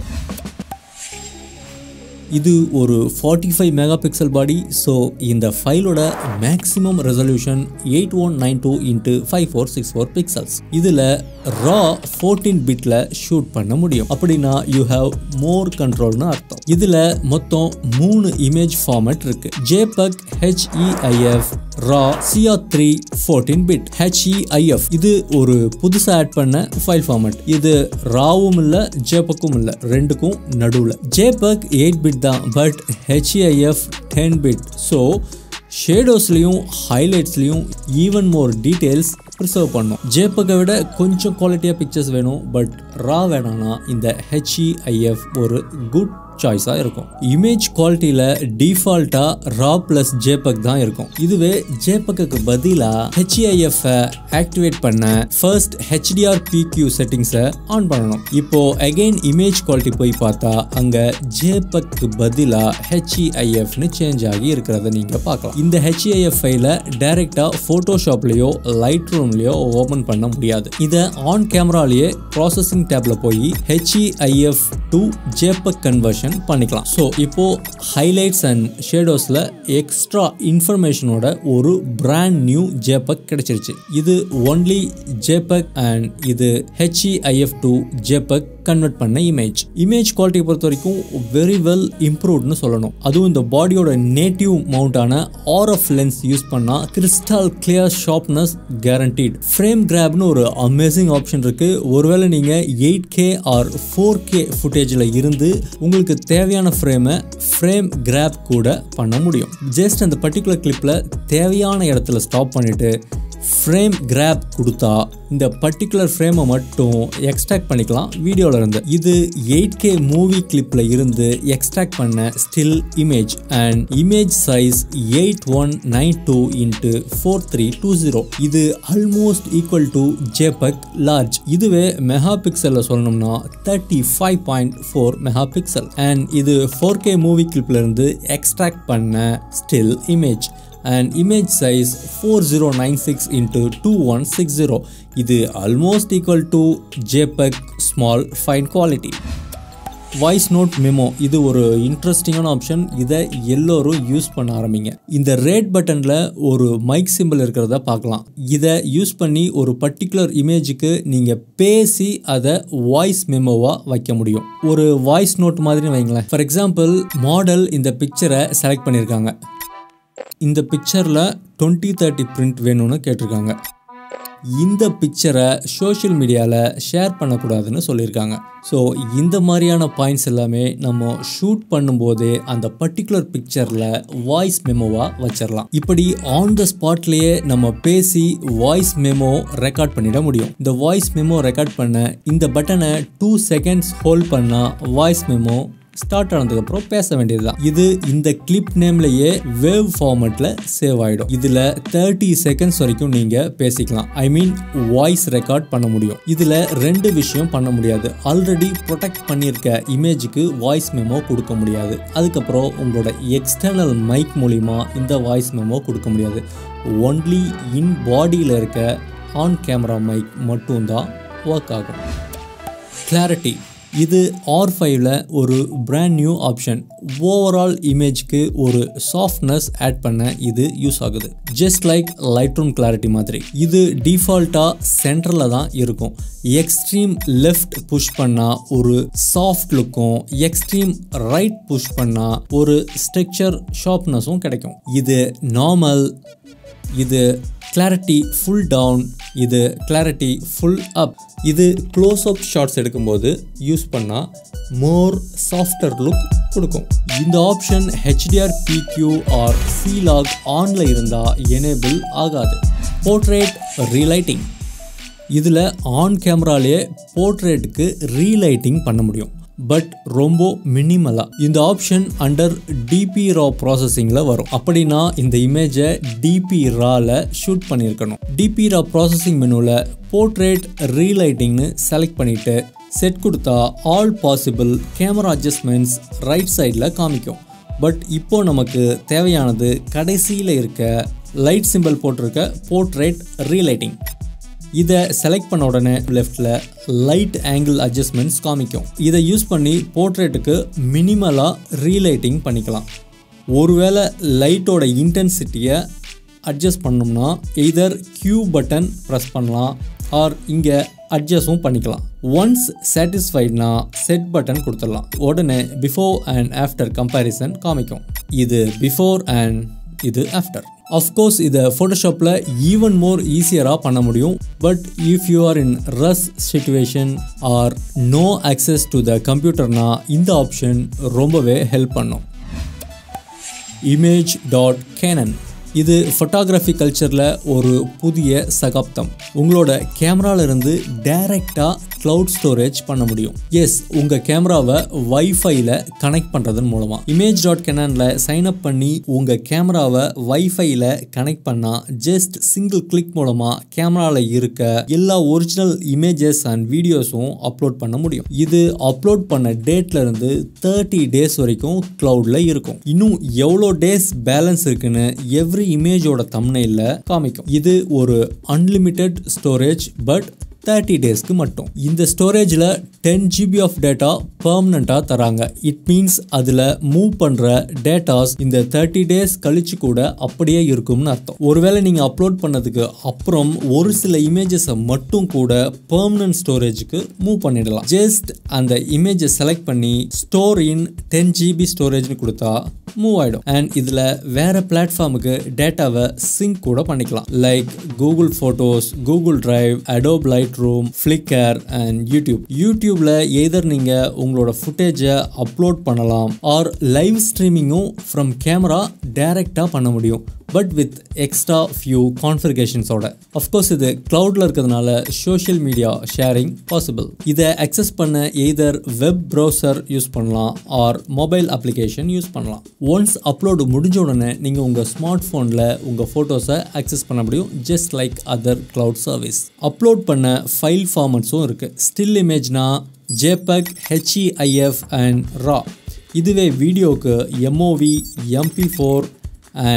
இது ஒரு forty five mega pixel body. So இந்த ஃபைலோட maximum resolution eight one nine two into five four six four pixels. இதில் ரா ஃபோர்டீன் பிட்ல ஷூட் பண்ண முடியும். அப்படின்னா யூ ஹாவ் மோர் கண்ட்ரோல்னு அர்த்தம். இதில் மொத்தம் மூணு இமேஜ் ஃபார்மேட் இருக்கு. JPEG, HEIF, raw, C R three fourteen bit. HEIF இது ஒரு புதுசாக ஆட் பண்ண ஃபைல் ஃபார்மேட். இது ராவும் இல்லை ஜேபக்கும் இல்லை, ரெண்டுக்கும் நடுவில். ஜேபக் எயிட் பிட் தான், but HEIF ten bit. So ஷேடோஸ்லையும் ஹைலைட்ஸ்லையும் ஈவன் மோர் டீட்டெயில்ஸ் ப்ரிசர்வ் பண்ணும். ஜேபக்கை விட கொஞ்சம் குவாலிட்டியாக பிக்சர்ஸ் வேணும், பட் ரா வேணாம்னா இந்த ஹெச்இஐஎஃப் ஒரு குட் சாய்ஸாக இருக்கும். இமேஜ் குவாலிட்டியில் டிஃபால்ட்டாக ரா ப்ளஸ் ஜேபக் தான் இருக்கும். இதுவே ஜேபக்கு பதிலாக ஹெச்இஐஎஃப் ஆக்டிவேட் பண்ண ஃபர்ஸ்ட் ஹெச்டிஆர் பிக்யூ செட்டிங்ஸை ஆன் பண்ணணும். இப்போ அகைன் இமேஜ் குவாலிட்டி போய் பார்த்தா அங்கே ஜேபக்கு பதிலாக ஹெச்இஐஎஃப்னு சேஞ்ச் ஆகி இருக்கிறத நீங்கள் பார்க்கலாம். இந்த ஹெச்இஐஎஃப் ஃபைலை டைரெக்டாக ஃபோட்டோஷாப்லேயோ லைட் ரூம்லேயோ ஓப்பன் பண்ண முடியாது. இதை ஆன் கேமராலேயே ப்ராசஸிங் டேப்ல போய் ஹெச்இஐஎஃப் டு ஜேபக் கன்வர்ஷன் பண்ணிக்கலாம். ஸோ இப்போ ஹைலைட்ஸ் அண்ட் ஷேடோஸ்ல எக்ஸ்ட்ரா இன்ஃபர்மேஷனோட ஒரு பிராண்ட் நியூ ஜேபக் கிடைச்சிருச்சு. இது ஒன்லி ஜேபக் அண்ட் இது ஹெச்இஐஎஃப் டு ஜேபக் கன்வெர்ட் பண்ண இமேஜ். இமேஜ் குவாலிட்டியை பொறுத்த வரைக்கும் வெரி வெல் இம்ப்ரூவ்ட்னு சொல்லணும். அதுவும் இந்த பாடியோட நேட்டிவ் மவுண்டான ஆர்எஃப் லென்ஸ் யூஸ் பண்ணா crystal clear sharpness guaranteed. Frame கிராப்னு ஒரு அமேசிங் ஆப்ஷன் இருக்கு. ஒருவேளை நீங்க eight K or four K ஃபுட்டேஜில் இருந்து உங்களுக்கு தேவையான ஃப்ரேமை ஃப்ரேம் கிராப் கூட பண்ண முடியும். ஜஸ்ட் அந்த பர்டிகுலர் கிளிப்பில் தேவையான இடத்துல ஸ்டாப் பண்ணிட்டு ஃப்ரேம் கிராப் கொடுத்தா இந்த பர்டிகுலர் ஃப்ரேமை மட்டும் எக்ஸ்ட்ராக்ட் பண்ணிக்கலாம் வீடியோவில் இருந்து. இது எயிட் கே மூவி கிளிப்பில் இருந்து எக்ஸ்ட்ராக்ட் பண்ண still image and image size eight one nine two into four three two zero. இது almost equal to JPEG large. இதுவே மெகா பிக்சலில் சொல்லணும்னா thirty five point four mega pixel and இது four K movie கிளிப்பில் இருந்து extract பண்ண still image and image size four thousand ninety-six into twenty-one sixty. இது almost equal to JPEG small fine quality. Voice note memo இது ஒரு இன்ட்ரெஸ்டிங்கான option. இதை எல்லோரும் யூஸ் பண்ண ஆரம்பிங்க. இந்த ரேட் பட்டனில் ஒரு மைக் சிம்பிள் இருக்கிறத பார்க்கலாம். இதை யூஸ் பண்ணி ஒரு பர்டிகுலர் இமேஜுக்கு நீங்கள் பேசி அதை வாய்ஸ் மெமோவாக வைக்க முடியும். ஒரு வாய்ஸ் நோட் மாதிரி வைங்களேன். ஃபார் எக்ஸாம்பிள், மாடல் இந்த பிக்சரை செலக்ட் பண்ணியிருக்காங்க. இந்த பிக்சரில் டுவெண்ட்டி தேர்ட்டி பிரிண்ட் வேணும்னு கேட்டிருக்காங்க. இந்த பிக்சரை சோஷியல் மீடியாவில் ஷேர் பண்ணக்கூடாதுன்னு சொல்லியிருக்காங்க. ஸோ இந்த மாதிரியான பாயிண்ட்ஸ் எல்லாமே நம்ம ஷூட் பண்ணும்போதே அந்த பர்டிகுலர் பிக்சரில் வாய்ஸ் மெமோவாக வச்சிடலாம். இப்படி ஆன் த ஸ்பாட்லேயே நம்ம பேசி வாய்ஸ் மெமோ ரெக்கார்ட் பண்ணிட முடியும். இந்த வாய்ஸ் மெமோ ரெக்கார்ட் பண்ண இந்த பட்டனை டூ செகண்ட்ஸ் ஹோல்ட் பண்ணால் வாய்ஸ் மெமோ ஸ்டார்ட் ஆனதுக்கப்புறம் பேச வேண்டியதுதான். இது இந்த கிளிப் நேம்லயே வேவ் ஃபார்மேட்ல சேவ் ஆயிடும். இதுல தேர்ட்டி செகண்ட்ஸ் வரைக்கும் நீங்க பேசிக்கலாம். ஐ மீன் வாய்ஸ் ரெக்கார்ட் பண்ண முடியும். இதுல ரெண்டு விஷயம் பண்ண முடியாது. ஆல்ரெடி ப்ரொடெக்ட் பண்ணியிருக்க இமேஜுக்கு வாய்ஸ் மெமோ கொடுக்க முடியாது. அதுக்கப்புறம் உங்களோட எக்ஸ்டர்னல் மைக் மூலிமா இந்த வாய்ஸ் மெமோ கொடுக்க முடியாது. ஒன்லி இன் பாடியில் இருக்க ஆன் கேமரா மைக் மட்டும்தான் ஒர்க் ஆகும். கிளாரிட்டி இது ஆர் ஃபைவ்ல ஒரு பிராண்ட் நியூ ஆப்ஷன். ஓவரால் இமேஜ்க்கு ஒரு சாஃப்ட்னஸ் ஆட் பண்ண இது யூஸ் ஆகுது. Just like Lightroom clarity மாதிரி. இது டிஃபால்ட்டாக சென்டரில் தான் இருக்கும். எக்ஸ்ட்ரீம் லெஃப்ட் புஷ் பண்ணால் ஒரு சாஃப்ட் லுக்கும், எக்ஸ்ட்ரீம் ரைட் புஷ் பண்ணால் ஒரு ஸ்ட்ரக்சர் ஷார்ப்னஸும் கிடைக்கும். இது நார்மல், இது கிளாரிட்டி ஃபுல் டவுன், இது கிளாரிட்டி ஃபுல் அப். இது க்ளோஸ் அப் ஷாட்ஸ் எடுக்கும்போது யூஸ் பண்ணால் மோர் சாஃப்டர் லுக் கொடுக்கும். இந்த ஆப்ஷன் ஹெச்டிஆர் பிக்யூ ஆர் C-Log ஆனில் இருந்தால் எனேபிள் ஆகாது. போர்ட்ரேட் ரீலைட்டிங் இதில் ஆன் கேமராலேயே போர்ட்ரேட்டுக்கு ரீலைட்டிங் பண்ண முடியும். பட் ரொம்ப மினிமலா. இந்த ஆப்ஷன் அண்டர் டிபி ரா ப்ராசஸிங்கில் வரும். அப்படின்னா இந்த இமேஜை டிபி ரால ஷூட் பண்ணியிருக்கணும். டிபி ரா ப்ராசஸிங் மெனுவில் போர்ட்ரேட் ரீலைட்டிங்னு செலக்ட் பண்ணிவிட்டு செட் கொடுத்தா all possible camera adjustments right சைடில் காமிக்கும். பட் இப்போ நமக்கு தேவையானது கடைசியில் இருக்க லைட் சிம்பிள் போட்டிருக்க போர்ட்ரேட் ரீலைட்டிங். இதை செலக்ட் பண்ண உடனே லெஃப்டில் லைட் ஆங்கிள் அட்ஜஸ்ட்மெண்ட்ஸ் காமிக்கும். இதை யூஸ் பண்ணி போர்ட்ரேட்டுக்கு மினிமலாக ரீலைட்டிங் பண்ணிக்கலாம். ஒருவேளை லைட்டோட இன்டென்சிட்டியை அட்ஜஸ்ட் பண்ணோம்னா எய்தர் கியூ பட்டன் ப்ரெஸ் பண்ணலாம் ஆர் இங்கே அட்ஜஸ்டும் பண்ணிக்கலாம். ஒன்ஸ் சாட்டிஸ்ஃபைட்னா செட் பட்டன் கொடுத்துடலாம். உடனே பிஃபோர் அண்ட் ஆஃப்டர் கம்பேரிசன் காமிக்கும். இது பிஃபோர் அண்ட் இது ஆஃப்டர். அஃப்கோர்ஸ் இதை ஃபோட்டோஷாப்பில் ஈவன் மோர் ஈஸியராக பண்ண முடியும். But if you are in rush situation or no access to the கம்ப்யூட்டர்னா இந்த ஆப்ஷன் ரொம்பவே ஹெல்ப் பண்ணும். இமேஜ் டாட் கேனன் இது ஃபோட்டோகிராஃபி கல்ச்சரில் ஒரு புதிய சகாப்தம். உங்களோட கேமராவிலிருந்து டைரெக்டாக க்ளவுட் ஸ்டோரேஜ் பண்ண முடியும். எஸ், உங்கள் கேமராவை வைஃபைல கனெக்ட் பண்ணுறதன் மூலமாக. இமேஜ் டாட் கேனனில் சைன் அப் பண்ணி உங்கள் கேமராவை வைஃபைல கனெக்ட் பண்ணால் ஜஸ்ட் சிங்கிள் கிளிக் மூலமாக கேமராவில் இருக்க எல்லா ஒரிஜினல் இமேஜஸ் அண்ட் வீடியோஸும் அப்லோட் பண்ண முடியும். இது அப்லோட் பண்ண டேட்ல இருந்து தேர்ட்டி டேஸ் வரைக்கும் க்ளவுடில் இருக்கும். இன்னும் எவ்வளோ டேஸ் பேலன்ஸ் இருக்குன்னு எவ்ரி இமேஜோட தம்ப்நெயில்ல காமிக்கும். இது ஒரு அன்லிமிட்டெட் ஸ்டோரேஜ், பட் தேர்ட்டி டேஸ்க்கு மட்டும். இந்த ஸ்டோரேஜில் டென் ஜிபி ஆஃப் டேட்டா பெர்மனண்ட்டாக தராங்க. இட் மீன்ஸ் அதில் மூவ் பண்ணுற டேட்டாஸ் இந்த தேர்ட்டி டேஸ் கழிச்சு கூட அப்படியே இருக்கும்னு அர்த்தம். ஒருவேளை நீங்கள் அப்லோட் பண்ணதுக்கு அப்புறம் ஒரு சில இமேஜஸை மட்டும் கூட பெர்மனன்ட் ஸ்டோரேஜுக்கு மூவ் பண்ணிடலாம். ஜஸ்ட் அந்த இமேஜை செலக்ட் பண்ணி ஸ்டோர் இன் டென் ஜிபி ஸ்டோரேஜ்னு கொடுத்தா மூவ் ஆகிடும். அண்ட் இதில் வேற பிளாட்ஃபார்முக்கு டேட்டாவை சிங்க் கூட பண்ணிக்கலாம். Like Google Photos, Google Drive, Adobe Lightroom, Flickr and YouTube. யூடியூப்ல எதர் நீங்க உங்களோட ஃபுட்டேஜை அப்லோட் பண்ணலாம் ஆர் லைவ் ஸ்ட்ரீமிங்கும் ஃப்ரம் கேமரா டைரக்டா பண்ண முடியும். பட் வித் எக்ஸ்ட்ரா ஃபியூ கான்ஃபிகரேஷன்ஸோட. அஃப்கோர்ஸ் இது கிளவுட்ல இருக்கிறதுனால சோஷியல் மீடியா ஷேரிங் பாசிபிள். இதை அக்சஸ் பண்ண எய்தர் வெப் ப்ரௌசர் யூஸ் பண்ணலாம் ஆர் மொபைல் அப்ளிகேஷன் யூஸ் பண்ணலாம். ஒன்ஸ் அப்லோடு முடிஞ்ச உடனே நீங்கள் உங்கள் ஸ்மார்ட் ஃபோனில் உங்கள் ஃபோட்டோஸை அக்சஸ் பண்ண முடியும். Just like other cloud service. Upload பண்ண ஃபைல் ஃபார்மட்ஸும் இருக்குது. ஸ்டில் இமேஜ்னா ஜேபெக், ஹெச்இஐஎஃப் அண்ட் ரா. இதுவே வீடியோக்கு MOV, MP four and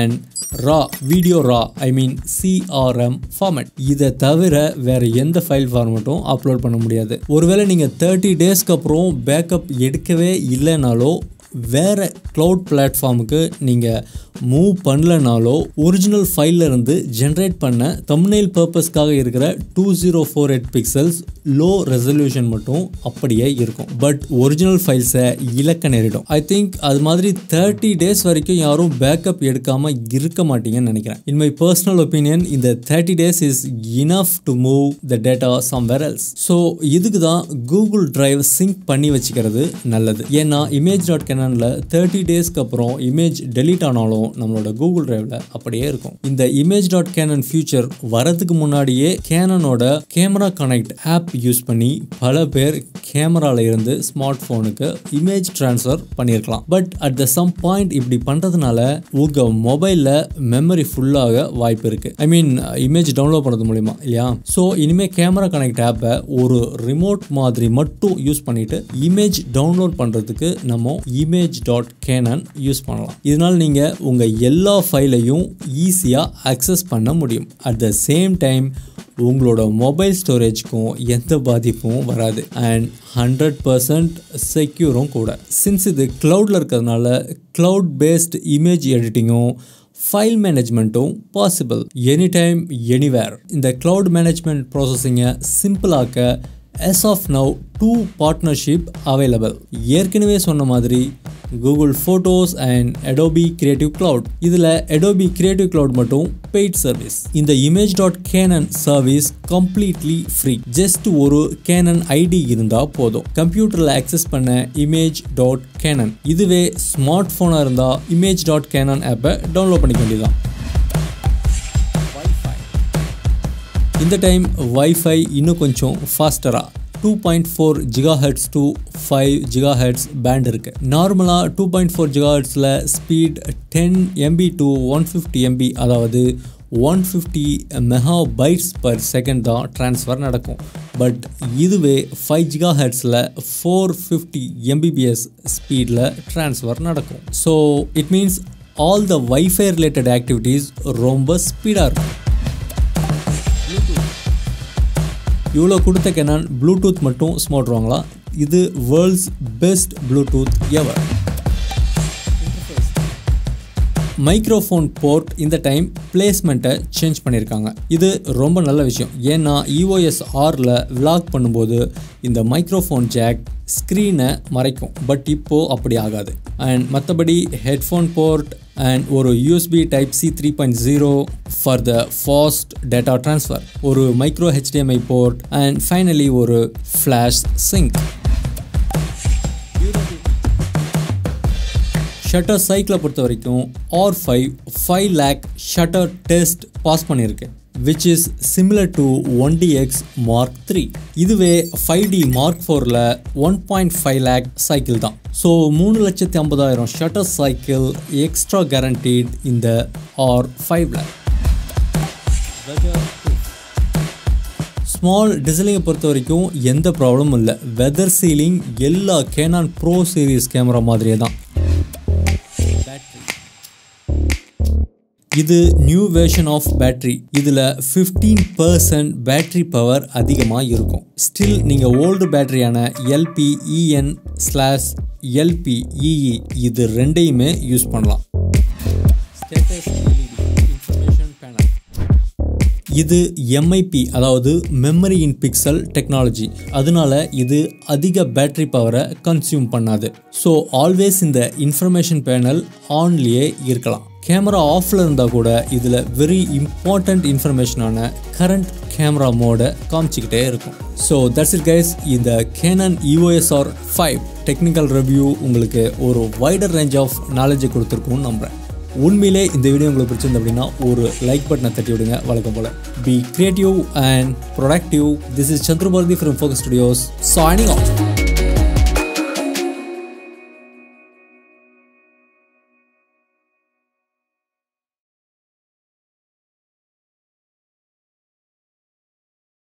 raw video raw I mean CRM format. இதை தவிர வேற எந்த ஃபைல் ஃபார்மேட்டும் அப்லோட் பண்ண முடியாது. ஒருவேளை நீங்கள் தேர்ட்டி டேஸ்க்கு அப்புறம் பேக்கப் எடுக்கவே இல்லைனாலோ வேற கிளவுட் பிளாட்ஃபார்முக்கு நீங்கள் மூவ் பண்ணலனாலோ ஒரிஜினல் ஃபைலில் இருந்து ஜென்ரேட் பண்ண தம்ப்நெயில் பர்பஸ்க்காக இருக்கிற two zero four eight pixels low resolution மட்டும் அப்படியே இருக்கும். பட் ஒரிஜினல் ஃபைல்ஸை இழக்க நேரிடும். ஐ திங்க் அது மாதிரி தேர்ட்டி டேஸ் வரைக்கும் யாரும் பேக்கப் எடுக்காம இருக்க மாட்டீங்கன்னு நினைக்கிறேன். இன் மை பர்சனல் ஒப்பீனியன் இந்த thirty days is enough to move the data somewhere else. So இதுக்கு தான் கூகுள் டிரைவ் சிங்க் பண்ணி வச்சுக்கிறது நல்லது. ஏன்னா இமேஜ் டாட் கேனானில் தேர்ட்டி டேஸ்க்கு அப்புறம் இமேஜ் டெலீட் ஆனாலும் நம்மளோட கூகுள் டிரைவ்ல அப்படியே இருக்கும். இந்த இமேஜ் டாட் கேனன் ஃபியூச்சர் வரதுக்கு முன்னாடியே கேனனோட கேமரா கனெக்ட் ஆப் யூஸ் பண்ணி பல பேர் கேமரால இருந்து ஸ்மார்ட் போனுக்கு இமேஜ் டிரான்ஸ்ஃபர் பண்ணியிருக்கலாம். But at the some point இப்படி பண்றதுனால உங்க மொபைல்ல மெமரி ஃபுல்லாக வாய்ப்பு இருக்கு. ஐ மீன் இமேஜ் டவுன்லோட் பண்ணுறது மூலியமா இல்லையா? ஸோ இனிமே கேமரா கனெக்ட் ஆப்பை ஒரு ரிமோட் மாதிரி மட்டும் யூஸ் பண்ணிட்டு இமேஜ் டவுன்லோட் பண்றதுக்கு நம்ம இமேஜ் டாட் கேனன் யூஸ் பண்ணலாம். இதனால நீங்க உங்க எல்லா ஃபைலையும் ஈஸியாக அக்சஸ் பண்ண முடியும். அட் த சேம் டைம் உங்களோட மொபைல் ஸ்டோரேஜ்க்கும் எந்த பாதிப்பும் வராது அண்ட் ஹண்ட்ரட் பர்சன்ட் செக்யூரும் கூட. சின்ஸ் இது கிளவுடில் இருக்கிறதுனால கிளவுட் பேஸ்ட் இமேஜ் எடிட்டிங்கும் ஃபைல் மேனேஜ்மெண்ட்டும் பாசிபிள் எனி டைம் எனிவேர். இந்த கிளவுட் மேனேஜ்மெண்ட் ப்ராசஸிங்கை சிம்பிளாக்க as of now two partnership available. ஏற்கனவே சொன்ன மாதிரி Google Photos and Adobe Creative Cloud. இதுல Adobe Creative Cloud மட்டும் paid service. இந்த image.canon service completely free. just ஒரு Canon ஐ டி இருந்தா போதும். கம்ப்யூட்டர்ல அக்சஸ் பண்ண image.canon. இதுவே ஸ்மார்ட் போனா இருந்தா image.canon ஆப்பை டவுன்லோட் பண்ணிக்க வேண்டியதுதான். இந்த டைம் வைஃபை இன்னும் கொஞ்சம் ஃபாஸ்டராக two point four gigahertz to five gigahertz band இருக்கு. நார்மலாக டூ பாயிண்ட் ஃபோர் ஜிகாஹெட்ஸில் speed ten MB to one fifty MB அதாவது one fifty mega bytes per second தான் ட்ரான்ஸ்ஃபர் நடக்கும். பட் இதுவே ஃபைவ் ஜிகாஹெட்ஸில் ஃபோர் ஃபிஃப்டி எம்பிபிஎஸ் ஸ்பீடில் ட்ரான்ஸ்ஃபர் நடக்கும். So it means all the wifi related activities ரொம்ப ஸ்பீடாக இருக்கும். இவ்வளோ கொடுத்த கேனான் ப்ளூடூத் மட்டும் ஸ்மார்ட் வாங்கலாம். இது world's best Bluetooth ever. Microphone port இந்த டைம் பிளேஸ்மெண்ட்டை சேஞ்ச் பண்ணியிருக்காங்க. இது ரொம்ப நல்ல விஷயம். ஏன்னா இஓஎஸ் ஆறில் விளாக் பண்ணும்போது இந்த மைக்ரோஃபோன் ஜாக் ஸ்க்ரீனை மறைக்கும். பட் இப்போது அப்படி ஆகாது. அண்ட் மற்றபடி ஹெட்ஃபோன் போர்ட் அண்ட் ஒரு USB type C three point zero for the fast data transfer, ஒரு micro HDMI port and finally ஒரு ஃப்ளாஷ் சிங்க். ஷட்டர் சைக்கிளை பொறுத்த வரைக்கும் R five five lakh shutter test pass பண்ணியிருக்கு, which is similar to one D X Mark three. இதுவே five D Mark ஃபோரில் one point five lakh cycle தான். So மூணு லட்சத்தி ஐம்பதாயிரம் ஷட்டர் சைக்கிள் எக்ஸ்ட்ரா கேரண்டீட் இந்த ஆர் ஃபைவ்ல. ஸ்மால் டிசைலிங்கை பொறுத்த வரைக்கும் எந்த ப்ராப்ளமும் இல்லை. வெதர் சீலிங் எல்லா கேனான் ப்ரோ சீரிஸ் கேமரா மாதிரியே தான். இது நியூ வெர்ஷன் ஆஃப் பேட்டரி. இதில் ஃபிஃப்டீன் பர்சன்ட் பேட்டரி பவர் அதிகமாக இருக்கும். ஸ்டில் நீங்கள் ஓல்டு பேட்டரியான எல்பிஇஎன் ஸ்லாஷ் எல்பிஇஇ இது ரெண்டையுமே யூஸ் பண்ணலாம். Status information panel. இது எம்ஐபி அதாவது மெமரி இன் பிக்சல் டெக்னாலஜி. அதனால இது அதிக பேட்டரி பவரை கன்சியூம் பண்ணாது. ஸோ ஆல்வேஸ் இந்த இன்ஃபர்மேஷன் பேனல் ஆன்லேயே இருக்கலாம். கேமரா ஆஃபில் இருந்தால் கூட இதில் வெரி இம்பார்ட்டண்ட் இன்ஃபர்மேஷனான கரண்ட் கேமரா மோடை காமிச்சிக்கிட்டே இருக்கும். So that's it guys. இந்த Canon EOS R five technical review உங்களுக்கு ஒரு வைடர் ரேஞ்ச் ஆஃப் நாலேஜை கொடுத்துருக்கும்னு நம்புகிறேன். உண்மையிலே இந்த வீடியோ உங்களுக்கு பிடிச்சிருந்து அப்படின்னா ஒரு லைக் பட்டனை தட்டி விடுங்க. வழக்கம் போல be creative and productive. This is Chandrabharathi from Focus Studios signing of.